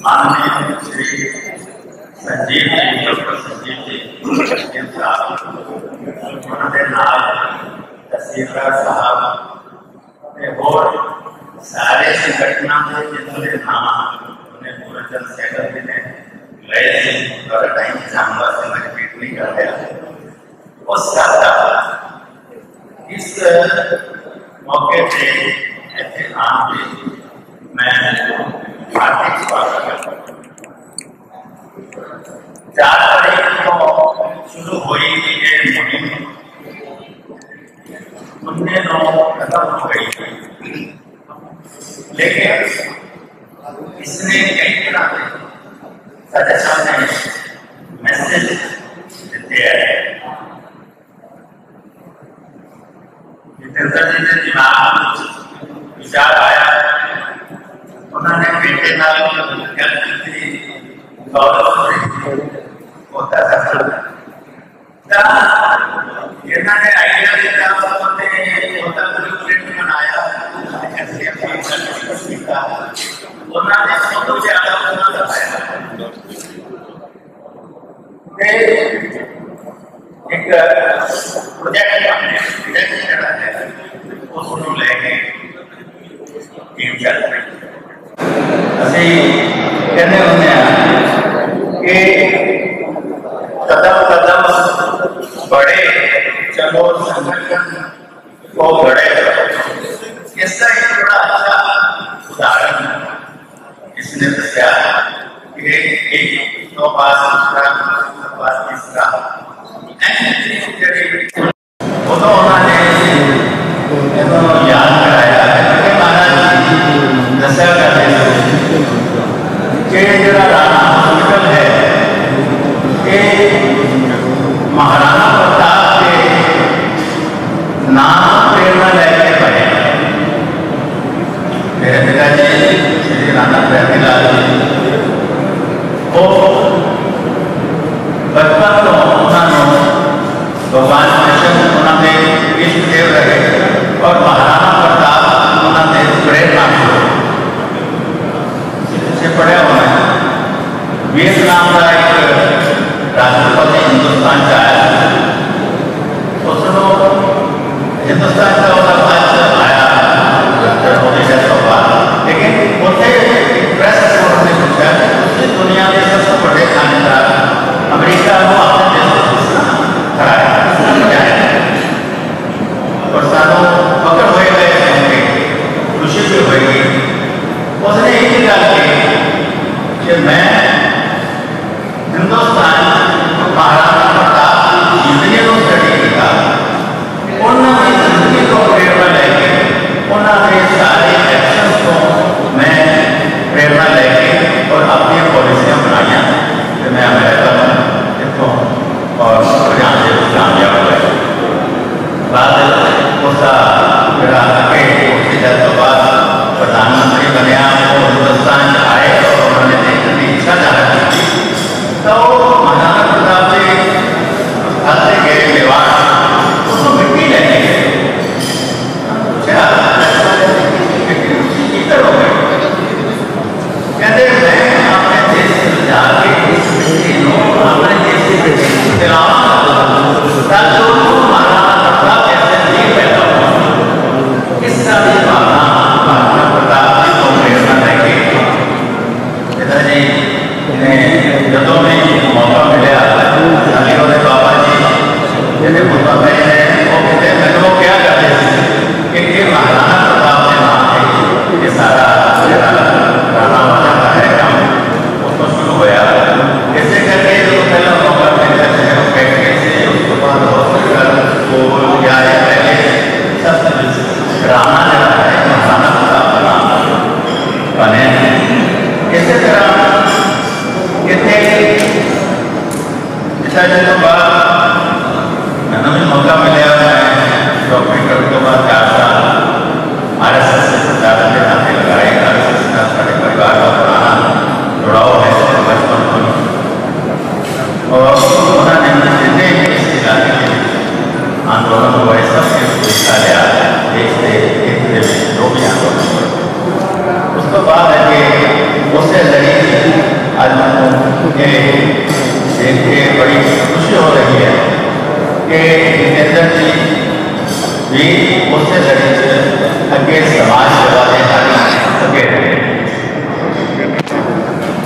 माननीय श्री संजीव जी, डॉक्टर संजीव जी साहब, उन्होंने नाल तहसीलदार साहब और सारे संगठनों के जितने नाम उन्हें पूरे जन सेकल ने गए थे और टाइम जानवर से मैं रिपीट नहीं कर रहा। उस इस मौके पे ऐसे नाम भी मैं हार्दिक स्वागत करता हूँ। 4 तारीख को शुरू हुई ये मुहिम 19 खत्म हो गई, लेकिन इसने कई तरह के सदस्यों ने मैसेज देते हैं। जितेंद्र जी के दिमाग में विचार आया, उन्होंने बेटे नाल होता था इन्होंने आइडिया दिया, होता प्रिंट बनाया, उन्होंने सबको ज्यादा एक प्रोजेक्ट उसको लेके टीम चल रही। ਅਸੀਂ कहने होने कि कदम कदम बढ़े चलो संगठन को बढ़े। इसका एक बड़ा अच्छा उदाहरण इसने दसिया कि एक तो पास दूसरा पास तीसरा वो तो उन्होंने याद कराया कि महाराज दसिया करते हॉस्पिटल है कि महाराणा प्रताप के नाम प्रेरणा लेके बने। मेरे पिताजी श्री राणा प्रयागलाल जी वो बचपन तो उन्होंने भगवान कृष्ण उन्होंने इष्ट देव रहे और महाराणा प्रताप उन्होंने प्रेरणा से पढ़े हुए हैं। वियतनाम का एक राष्ट्रपति हिंदुस्तान से आया, उसने हिंदुस्तान का आया मोदी का सवाल, लेकिन उसे प्रेस ने पूछा कि दुनिया के सबसे बड़े खानेदार अमेरिका को अपने देश खड़ा है और सालों पकड़ हुए गए, खुशी भी हुई। उसने एक गल की कि मैं हिंदुस्तान महाराणा प्रताप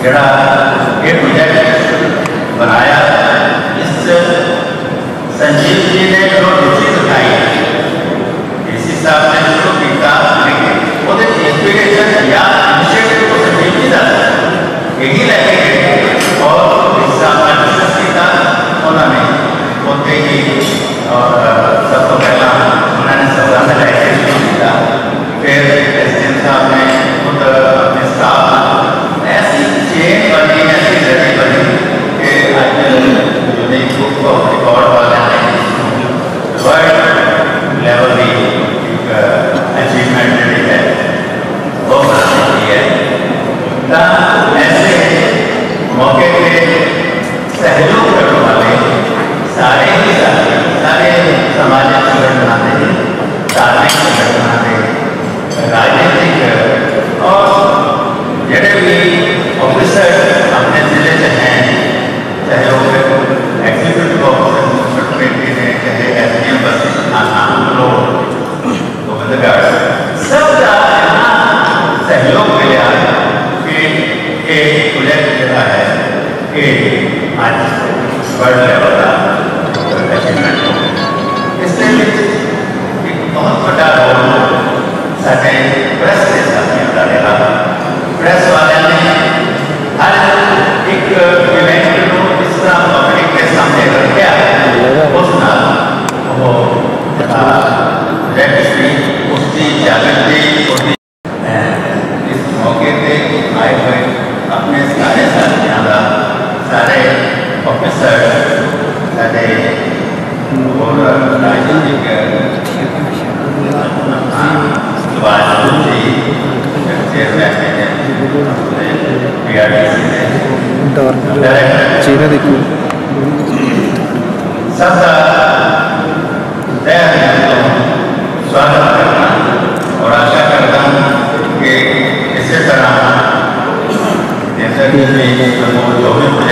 जड़ा ये प्रोजेक्ट बनाया, इस संजीव जी ने जो रुचि दिखाई, डीसी साहब ने शुरू किया, वो इंस्पिरेशन या इनिशिएटिव को संजीव जी का यही लगे गए और डीसी साहब ने डिस्कस किया, उन्होंने होते ही और सब तो पहला उन्होंने सभा में लाइसेंस शुरू किया, फिर एसडीएम साहब ने खुद अपने स्टाफ ऐसी चेन बनी, ऐसी लड़ी बनी कि आज यूनिक बुक ऑफ रिकॉर्ड वाले वर्ल्ड लेवल की अचीवमेंट जी है वो बनानी है। ऐसे मौके पे सहयोग करने वाले सारे ही सारे सामाजिक संगठन थे, धार्मिक संगठन थे, राजनीतिक और जड़े भी ऑफिसर अपने जिले से हैं, चाहे वो एग्जीक्यूटिव ऑफिसर कमेटी ने, चाहे एसडीएम बस गोविंदगढ़, सबका सहयोग मिला कि एक प्रोजेक्ट जोड़ा है कि आज वर्ल्ड लेवल का अचीवमेंट हो। इससे एक बहुत बड़ा रोल साढ़े प्रेस के साथ रहा। प्रेस वाले ने हर एक इवेंट को इस तरह पब्लिक के सामने रखा, उस नाल वो उसकी जागृति इस मौके पे आए हुए अपने सारे साथियों का, सारे ऑफिसर, सारे और राजनीतिक चेहरा देखो सबका स्वागत करना और आशा करता हूँ कि इसी तरह जैसे कि जो भी